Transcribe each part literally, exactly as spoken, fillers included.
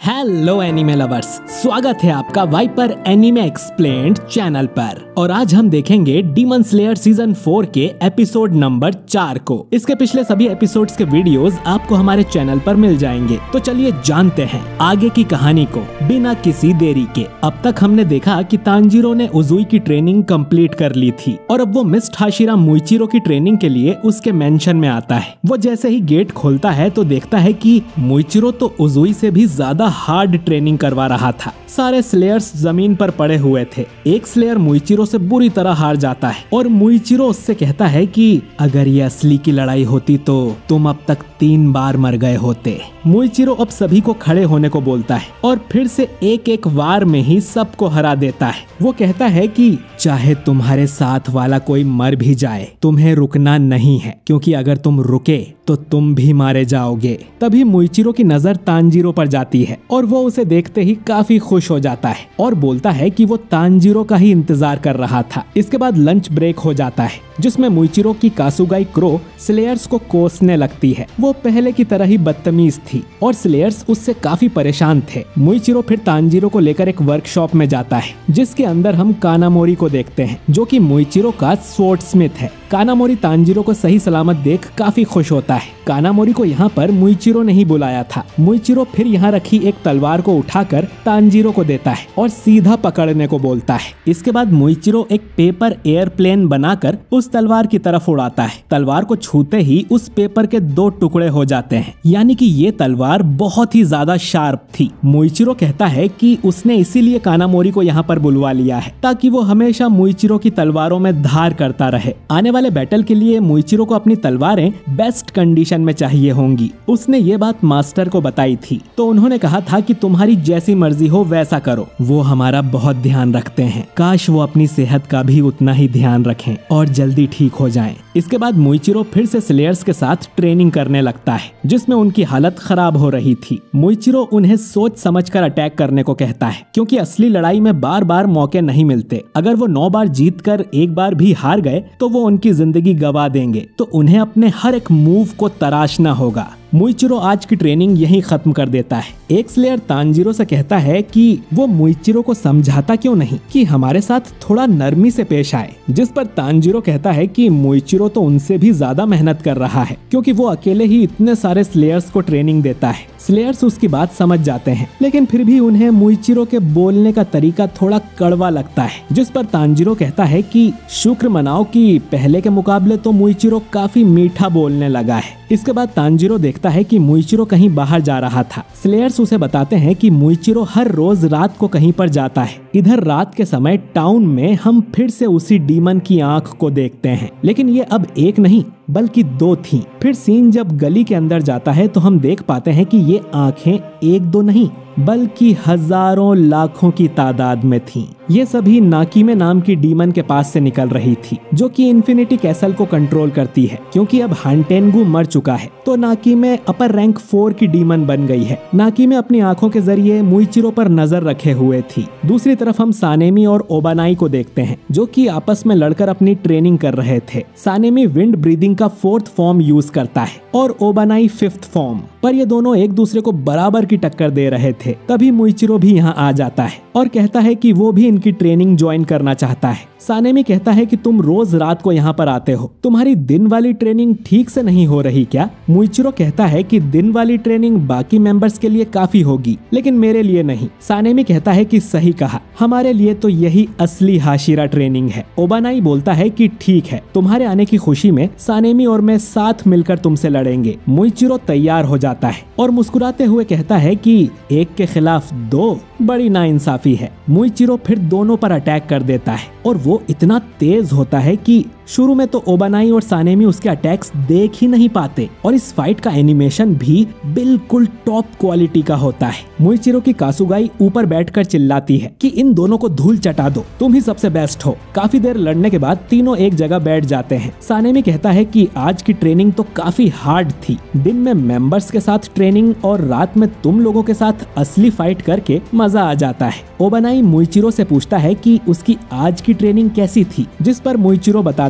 Hello anime lovers, स्वागत है आपका वाइपर एनिमे एक्सप्लेन्ड चैनल पर। और आज हम देखेंगे डीमन स्लेयर सीजन फोर के एपिसोड नंबर चार को। इसके पिछले सभी एपिसोड्स के वीडियोस आपको हमारे चैनल पर मिल जाएंगे। तो चलिए जानते हैं आगे की कहानी को बिना किसी देरी के। अब तक हमने देखा कि तांजीरो ने उजुई की ट्रेनिंग कंप्लीट कर ली थी और अब वो मिस्ट हाशिरा मुइचिरो की ट्रेनिंग के लिए उसके मेंशन में आता है। वो जैसे ही गेट खोलता है तो देखता है कि मुइचिरो तो उजुई से भी ज्यादा हार्ड ट्रेनिंग करवा रहा था। सारे स्लेयर्स जमीन पर पड़े हुए थे। एक स्लेयर मुइचिरो से बुरी तरह हार जाता है और मुइचिरो उससे कहता है कि अगर ये असली की लड़ाई होती तो तुम अब तक तीन बार मर गए होते। मुइचिरो अब सभी को खड़े होने को बोलता है और फिर से एक एक वार में ही सबको हरा देता है। वो कहता है कि चाहे तुम्हारे साथ वाला कोई मर भी जाए, तुम्हें रुकना नहीं है, क्योंकि अगर तुम रुके तो तुम भी मारे जाओगे। तभी मुइचिरो की नजर तांजीरो पर जाती है और वो उसे देखते ही काफी खुश हो जाता है और बोलता है कि वो तांजीरो का ही इंतजार कर रहा था। इसके बाद लंच ब्रेक हो जाता है जिसमें मुइचिरो की कासुगाई क्रो स्लेयर्स को कोसने लगती है। वो पहले की तरह ही बदतमीज थी और स्लेयर्स उससे काफी परेशान थे। मुइचिरो फिर तांजीरो को लेकर एक वर्कशॉप में जाता है जिसके अंदर हम कानामोरी को देखते हैं जो कि मुइचिरो का स्वॉर्ड स्मिथ है। कानामोरी तांजीरो को सही सलामत देख काफी खुश होता है। कानामोरी को यहाँ पर मुइचिरो ने ही बुलाया था। मुइचिरो फिर यहाँ रखी एक तलवार को उठाकर तांजीरो को देता है और सीधा पकड़ने को बोलता है। इसके बाद मुइचिरो एक पेपर एयरप्लेन बनाकर उस तलवार की तरफ उड़ाता है। तलवार को छूते ही उस पेपर के दो टुकड़े हो जाते हैं, यानी कि ये तलवार बहुत ही ज्यादा शार्प थी। मुइचिरो कहता है कि उसने इसीलिए कानामोरी को यहाँ पर बुलवा लिया है ताकि वो हमेशा मुइचिरो की तलवारों में धार करता रहे। आने वाले बैटल के लिए मुइचिरो को अपनी तलवारें बेस्ट कंडीशन में चाहिए होंगी। उसने ये बात मास्टर को बताई थी तो उन्होंने कहा था कि तुम्हारी जैसी मर्जी हो वैसा करो। वो हमारा बहुत ध्यान रखते हैं। काश वो अपनी सेहत का भी उतना ही ध्यान रखें और जल्दी ठीक हो जाएं। इसके बाद मुइचिरो फिर से स्लेयर्स के साथ ट्रेनिंग करने लगता है जिसमें उनकी हालत खराब हो रही थी। मुइचिरो उन्हें सोच समझकर अटैक करने को कहता है क्योंकि असली लड़ाई में बार बार मौके नहीं मिलते। अगर वो नौ बार जीत कर एक बार भी हार गए तो वो उनकी जिंदगी गवा देंगे, तो उन्हें अपने हर एक मूव को तराशना होगा। मुइचिरो आज की ट्रेनिंग यहीं खत्म कर देता है। एक स्लेयर तांजीरो से कहता है कि वो मुइचिरो को समझाता क्यों नहीं कि हमारे साथ थोड़ा नरमी से पेश आए, जिस पर तांजीरो कहता है कि मुइचिरो तो उनसे भी ज्यादा मेहनत कर रहा है क्योंकि वो अकेले ही इतने सारे स्लेयर्स को ट्रेनिंग देता है। स्लेयर्स उसकी बात समझ जाते हैं लेकिन फिर भी उन्हें मुइचिरो के बोलने का तरीका थोड़ा कड़वा लगता है, जिस पर तांजीरो कहता है कि शुक्र मनाओ कि पहले के मुकाबले तो मुइचिरो काफी मीठा बोलने लगा है। इसके बाद तांजीरो देखता है कि मुइचिरो कहीं बाहर जा रहा था। स्लेयर्स उसे बताते हैं कि मुइचिरो हर रोज रात को कहीं पर जाता है। इधर रात के समय टाउन में हम फिर से उसी डीमन की आंख को देखते हैं, लेकिन ये अब एक नहीं बल्कि दो थीं। फिर सीन जब गली के अंदर जाता है तो हम देख पाते हैं कि ये आंखें एक दो नहीं बल्कि हजारों लाखों की तादाद में थीं। ये सभी नाकीमे नाम की डीमन के पास से निकल रही थी जो कि इन्फिनिटी कैसल को कंट्रोल करती है। क्योंकि अब हांटेंगु मर चुका है तो नाकीमे अपर रैंक फोर की डीमन बन गई है। नाकीमे अपनी आंखों के जरिए मुइचिरो पर नजर रखे हुए थी। दूसरी तरफ हम सानेमी और ओबानाई को देखते हैं जो कि आपस में लड़कर अपनी ट्रेनिंग कर रहे थे। सानेमी विंड ब्रीदिंग का फोर्थ फॉर्म यूज करता है और ओबानाई फिफ्थ फॉर्म, पर ये दोनों एक दूसरे को बराबर की टक्कर दे रहे थे। तभी मुइचिरो भी यहाँ आ जाता है और कहता है कि वो भी इनकी ट्रेनिंग ज्वाइन करना चाहता है। सानेमी कहता है कि तुम रोज रात को यहाँ पर आते हो, तुम्हारी दिन वाली ट्रेनिंग ठीक से नहीं हो रही क्या? मुइचिरो कहता है कि दिन वाली ट्रेनिंग बाकी मेंबर्स के लिए काफी होगी लेकिन मेरे लिए नहीं। सानेमी कहता है कि सही कहा, हमारे लिए तो यही असली हाशिरा ट्रेनिंग है। ओबानाई बोलता है कि ठीक है, तुम्हारे आने की खुशी में सानेमी और मैं साथ मिलकर तुमसे लड़ेंगे। मुइचिरो तैयार हो जाता है और मुस्कुराते हुए कहता है कि एक के खिलाफ दो बड़ी नाइंसाफी है। मुइचिरो फिर दोनों पर अटैक कर देता है और वो इतना तेज होता है कि शुरू में तो ओबानाई और सानेमी उसके अटैक्स देख ही नहीं पाते और इस फाइट का एनिमेशन भी बिल्कुल टॉप क्वालिटी का होता है। मुइचिरो की कासुगाई ऊपर बैठकर चिल्लाती है कि इन दोनों को धूल चटा दो, तुम ही सबसे बेस्ट हो। काफी देर लड़ने के बाद तीनों एक जगह बैठ जाते हैं। सानेमी कहता है कि आज की ट्रेनिंग तो काफी हार्ड थी। दिन में मेंबर्स के साथ ट्रेनिंग और रात में तुम लोगों के साथ असली फाइट करके मजा आ जाता है। ओबानाई मुइचिरो से पूछता है कि उसकी आज की ट्रेनिंग कैसी थी, जिस पर मुइचिरो बताता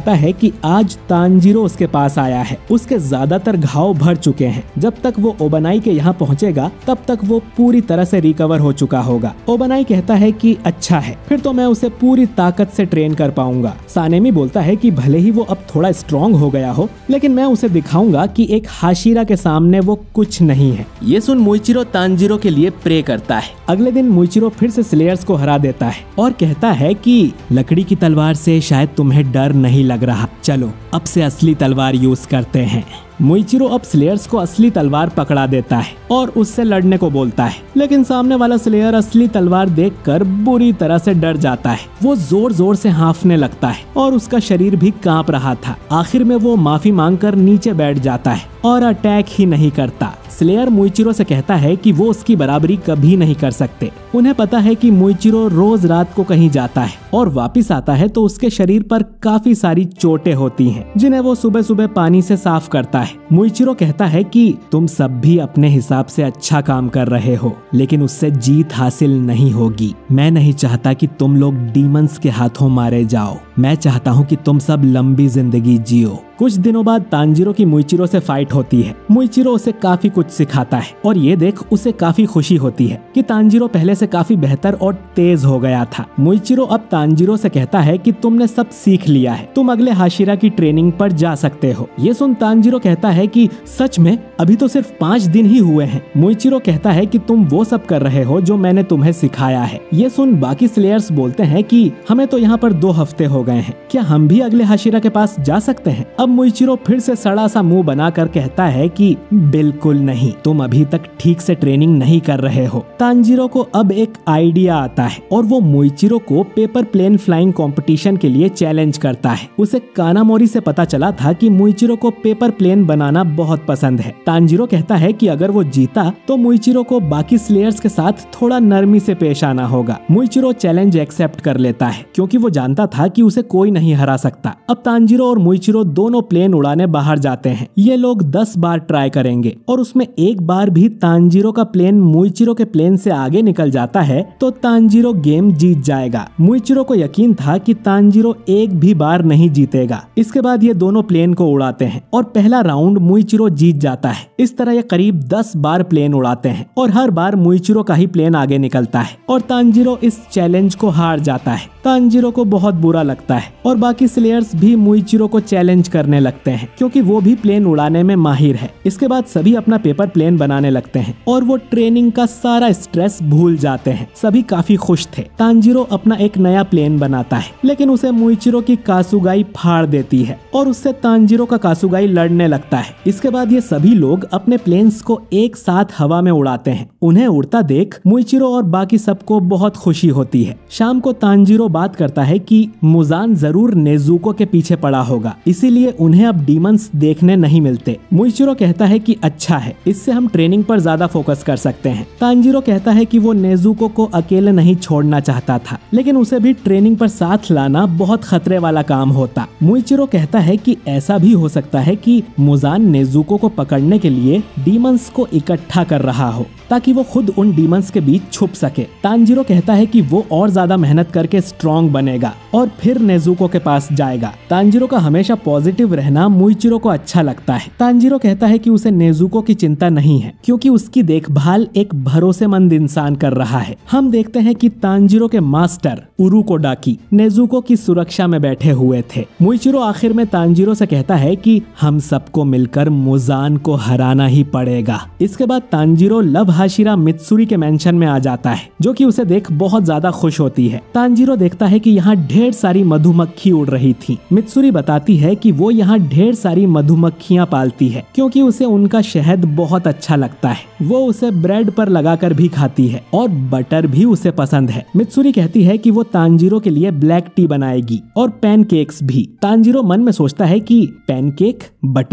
कहता है कि आज तांजीरो उसके पास आया है, उसके ज्यादातर घाव भर चुके हैं, जब तक वो ओबनाई के यहाँ पहुँचेगा तब तक वो पूरी तरह से रिकवर हो चुका होगा। ओबनाई कहता है कि अच्छा है, फिर तो मैं उसे पूरी ताकत से ट्रेन कर पाऊंगा। सानेमी बोलता है कि भले ही वो अब थोड़ा स्ट्रॉन्ग हो गया हो, लेकिन मैं उसे दिखाऊंगा कि एक हाशिरा के सामने वो कुछ नहीं है। ये सुन मुइचिरो तांजीरो के लिए प्रे करता है। अगले दिन मुइचिरो फिर से स्लेयर्स को हरा देता है और कहता है कि लकड़ी की तलवार से शायद तुम्हें डर नहीं लग रहा, चलो अब से असली तलवार यूज करते हैं। मुइचिरो अब स्लेयर्स को असली तलवार पकड़ा देता है और उससे लड़ने को बोलता है, लेकिन सामने वाला स्लेयर असली तलवार देखकर बुरी तरह से डर जाता है। वो जोर जोर से हाँफने लगता है और उसका शरीर भी कांप रहा था। आखिर में वो माफी मांगकर नीचे बैठ जाता है और अटैक ही नहीं करता। स्लेयर मुइचिरो से कहता है कि वो उसकी बराबरी कभी नहीं कर सकते। उन्हें पता है कि मुइचिरो रोज रात को कहीं जाता है और वापस आता है तो उसके शरीर पर काफी सारी चोटें होती हैं, जिन्हें वो सुबह सुबह पानी से साफ करता है। मुइचिरो कहता है कि तुम सब भी अपने हिसाब से अच्छा काम कर रहे हो, लेकिन उससे जीत हासिल नहीं होगी। मैं नहीं चाहता कि तुम लोग डीमंस के हाथों मारे जाओ, मैं चाहता हूँ कि तुम सब लंबी जिंदगी जियो। कुछ दिनों बाद तांजीरो की मुइचिरो से फाइट होती है। मुइचिरो उसे काफी कुछ सिखाता है और ये देख उसे काफी खुशी होती है कि तांजीरो पहले से काफी बेहतर और तेज हो गया था। मुइचिरो अब तांजीरो से कहता है कि तुमने सब सीख लिया है, तुम अगले हाशिरा की ट्रेनिंग पर जा सकते हो। ये सुन तांजीरो कहता है कि सच में अभी तो सिर्फ पाँच दिन ही हुए हैं। मुइचिरो कहता है कि तुम वो सब कर रहे हो जो मैंने तुम्हें सिखाया है। ये सुन बाकी स्लेयर्स बोलते हैं कि हमें तो यहाँ पर दो हफ्ते हो गए हैं, क्या हम भी अगले हाशिरा के पास जा सकते हैं? अब मुइचिरो फिर से सड़ा सा मुंह बनाकर कहता है कि बिल्कुल नहीं, तुम अभी तक ठीक से ट्रेनिंग नहीं कर रहे हो। तांजीरो को अब एक आइडिया आता है और वो मुइचिरो को पेपर प्लेन फ्लाइंग कंपटीशन के लिए चैलेंज करता है। उसे कानामोरी से पता चला था कि मुइचिरो को पेपर प्लेन बनाना बहुत पसंद है। तांजीरो कहता है कि अगर वो जीता तो मुइचिरो को बाकी स्लेयर्स के साथ थोड़ा नरमी से पेश आना होगा। मुइचिरो चैलेंज एक्सेप्ट कर लेता है क्योंकि वो जानता था कि उसे कोई नहीं हरा सकता। अब तांजीरो और मुइचिरो दोनों प्लेन उड़ाने बाहर जाते हैं। ये लोग दस बार ट्राई करेंगे और उसमें एक बार भी तांजीरो का प्लेन मुइचिरो के प्लेन से आगे निकल जाता है तो तांजीरो गेम जीत जाएगा। मुइचिरो को यकीन था कि तांजीरो एक भी बार नहीं जीतेगा। इसके बाद ये दोनों प्लेन को उड़ाते हैं और पहला राउंड मुइचिरो जीत जाता है। इस तरह ये करीब दस बार प्लेन उड़ाते हैं और हर बार मुइचिरो का ही प्लेन आगे निकलता है और तांजीरो इस चैलेंज को हार जाता है। तांजीरो को बहुत बुरा लगता है और बाकी स्लेयर्स भी मुइचिरो को चैलेंज करने लगते हैं क्योंकि वो भी प्लेन उड़ाने में माहिर है। इसके बाद सभी अपना पेपर प्लेन बनाने लगते हैं और वो ट्रेनिंग का सारा स्ट्रेस भूल जाते हैं। सभी काफी खुश थे। तांजीरो अपना एक नया प्लेन बनाता है, लेकिन उसे मुइचिरो की कासुगाई फाड़ देती है और उससे तांजीरो का कासुगाई लड़ने लगता है। इसके बाद ये सभी लोग अपने प्लेन्स को एक साथ हवा में उड़ाते हैं। उन्हें उड़ता देख मुइचिरो और बाकी सबको बहुत खुशी होती है। शाम को तांजीरो बात करता है कि मुजान जरूर नेजुको के पीछे पड़ा होगा, इसीलिए उन्हें अब डीमंस देखने नहीं मिलते। मुइचिरो कहता है कि अच्छा है, इससे हम ट्रेनिंग पर ज्यादा फोकस कर सकते हैं। तांजीरो कहता है कि वो नेजुको को अकेले नहीं छोड़ना चाहता था, लेकिन उसे भी ट्रेनिंग पर साथ लाना बहुत खतरे वाला काम होता। मुइचिरो कहता है कि ऐसा भी हो सकता है कि मुजान नेजुको को पकड़ने के लिए डीमंस को इकट्ठा कर रहा हो ताकि वो खुद उन डीमंस के बीच छुप सके। तांजीरो कहता है कि वो और ज्यादा मेहनत करके स्ट्रॉन्ग बनेगा और फिर नेजुको के पास जाएगा। तांजीरो का हमेशा पॉजिटिव रहना मुइचिरो को अच्छा लगता है। तांजीरो कहता है कि उसे नेजुको की चिंता नहीं है क्योंकि उसकी देखभाल एक भरोसेमंद इंसान कर रहा है। हम देखते हैं कि तांजीरो के मास्टर उरुकोडाकी नेजुको की सुरक्षा में बैठे हुए थे। मुइचिरो आखिर में तांजीरो से कहता है कि हम सबको मिलकर मुजान को हराना ही पड़ेगा। इसके बाद तांजीरो लव हाशिरा मित्सुरी के मेंशन में आ जाता है, जो कि उसे देख बहुत ज्यादा खुश होती है। तांजीरो देखता है कि यहाँ ढेर सारी मधुमक्खी उड़ रही थी। मित्सुरी बताती है कि वो यहाँ ढेर सारी मधुमक्खियाँ पालती है क्योंकि उसे उनका शहद बहुत अच्छा लगता है। वो उसे ब्रेड पर लगाकर भी खाती है और बटर भी उसे पसंद है। मित्सुरी कहती है कि वो तांजीरो के लिए ब्लैक टी बनाएगी और पैनकेक्स भी। तांजीरो मन में सोचता है कि पैनकेक, बटर,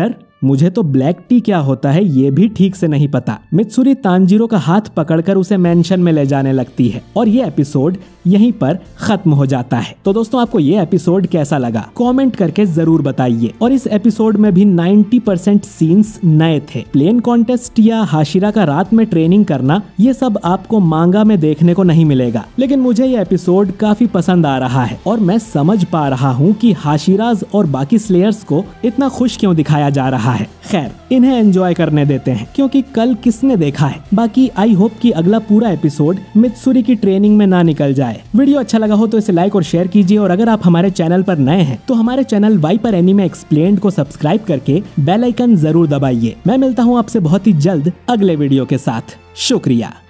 मुझे तो ब्लैक टी क्या होता है ये भी ठीक से नहीं पता। मित्सुरी तांजीरो का हाथ पकड़कर उसे मेंशन में ले जाने लगती है और ये एपिसोड यहीं पर खत्म हो जाता है। तो दोस्तों आपको ये एपिसोड कैसा लगा कमेंट करके जरूर बताइए। और इस एपिसोड में भी नब्बे परसेंट सीन्स नए थे। प्लेन कॉन्टेस्ट या हाशिरा का रात में ट्रेनिंग करना ये सब आपको मांगा में देखने को नहीं मिलेगा, लेकिन मुझे ये एपिसोड काफी पसंद आ रहा है और मैं समझ पा रहा हूँ कि हाशिराज और बाकी स्लेयर्स को इतना खुश क्यों दिखाया जा रहा है। खैर इन्हें एंजॉय करने देते हैं क्योंकि कल किसने देखा है। बाकी आई होप कि अगला पूरा एपिसोड मित्सुरी की ट्रेनिंग में ना निकल जाए। वीडियो अच्छा लगा हो तो इसे लाइक और शेयर कीजिए और अगर आप हमारे चैनल पर नए हैं तो हमारे चैनल वाइपर एनीमे एक्सप्लेन्ड को सब्सक्राइब करके बेल आइकन जरूर दबाइए। मैं मिलता हूँ आपसे बहुत ही जल्द अगले वीडियो के साथ। शुक्रिया।